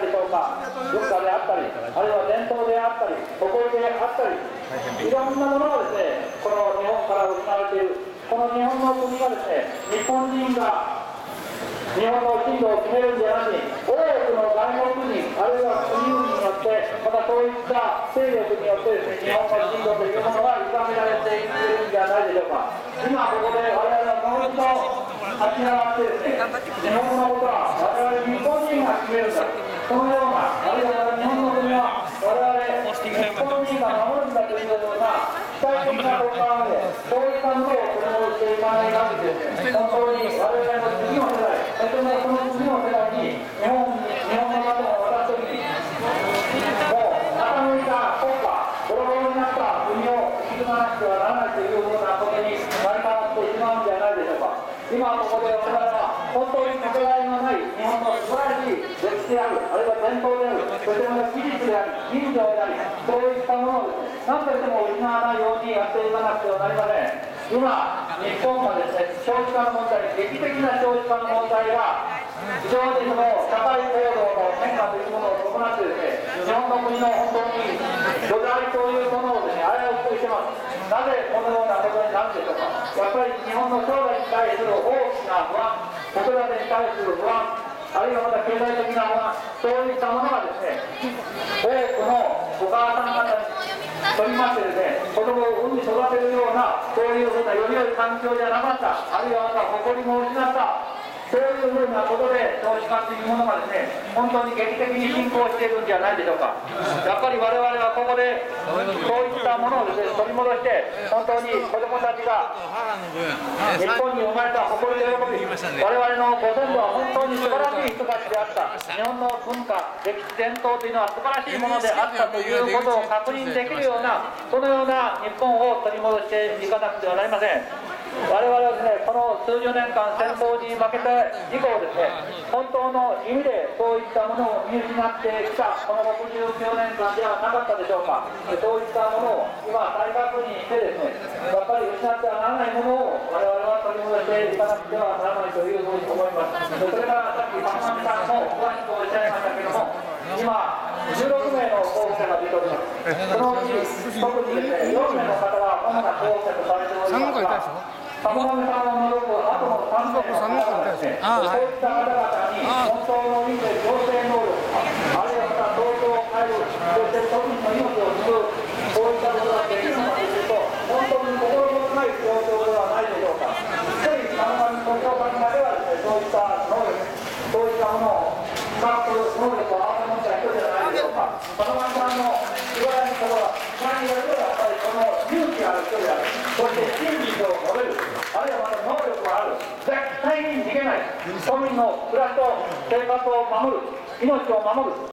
でしょうか。文化であったり、あるいは伝統であったり、誇りであったり、いろんなものがですね、この日本から失われている。この日本の国がですね、日本人が日本の進路を決めるんじゃなくて、多くの外国人、あるいは国々によって、またそういった勢力によってですね、日本の進路というものが歪められているんじゃないでしょうか。今ここで我々はもう一度立ち上がってですね、日本のことは我々日本人が決めるんだ。そのような、あるいは日本の国は我々日本人が守るんだというような期待的なことがあるので、そういったものをこれもしていかない限りですね、本当に我々の次の世代、そしてその次の世代に日本の方を渡すときに、もう傾いた国家、ボロボロになった国を引き継がなくてはならないというようなことになり変わってしまうんじゃないでしょうか。今ここで我々は本当にかけがえのない日本の素晴らしい歴史である、あるいは伝統である、そしてまた技術であり、人情であり、そういったものをですね、何としても失わないようにやっていかなくてはなりません。今、日本はですね、少子化の問題、劇的な少子化の問題が非常にその社会行動の変化というものを伴ってですね、日本の国の本当に土台というものをですね、危うくしてます。なぜこのようなことになるんでしょうか。やっぱり日本の将来に対する大きな不安、子育てに対する不安、あるいはまた経済的な不安、そういったものがですね、多くのお母さん方にとりましてですね、子供を産み育てるような、そういうふうなより良い環境じゃなかった、あるいはまた誇りも失った、そういうふうなことで少子化というものがですね、本当に劇的に進行しているんじゃないでしょうか。やっぱり我々はここでそういったものをですね、取り戻して、本当に子供たちが日本に生まれた誇りと喜び、我々のご先祖は本当に素晴らしい人たちであった、日本の文化、歴史伝統というのは素晴らしいものであったということを確認できるような、そのような日本を取り戻していかなくてはなりません。我々はですね、この数十年間戦争に負けて以降ですね、本当の意味でそういったものを見失ってきたこの69年間ではなかったでしょうか。そういったものを今再確認してですね、やっぱり失ってはならないものを我々は取り戻していかなくてはならないというふうに思います。それからさっきパンマンさんも詳しくおっしゃいましたけれども、今16名の候補者が出ております。そのうち特にですね、4名の方が主な候補者とされておりますが、パンマンさんを除くあとの3名の方がですね、そういった方々に本当の意味で行政能力、あるいはまた東京介護、そして都民の命を救う、そういったことができるのかというと、本当に心もとない状況ではないでしょうか。一人パンマン東京さんまではですね、そういった能力、そういったものを使う能力を合わせ持った人じゃないでしょうか。パンマンさんの素晴らしいところは、何よりもやっぱりこの勇気ある人である、そして真実を述べる、あるいはまた能力がある、絶対に逃げない、庶民の暮らしと生活を守る、命を守る、